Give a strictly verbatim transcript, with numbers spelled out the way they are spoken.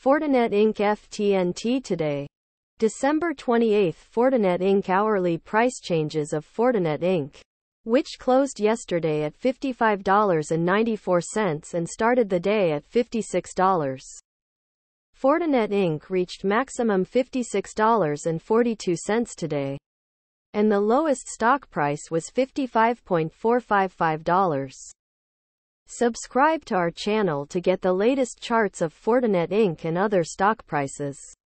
Fortinet Incorporated F T N T today. December twenty-eighth. Fortinet Incorporated hourly price changes of Fortinet Incorporated, which closed yesterday at fifty-five dollars and ninety-four cents and started the day at fifty-six dollars. Fortinet Incorporated reached maximum fifty-six dollars and forty-two cents today, and the lowest stock price was fifty-five dollars and fifty-five cents. Subscribe to our channel to get the latest charts of Fortinet Incorporated and other stock prices.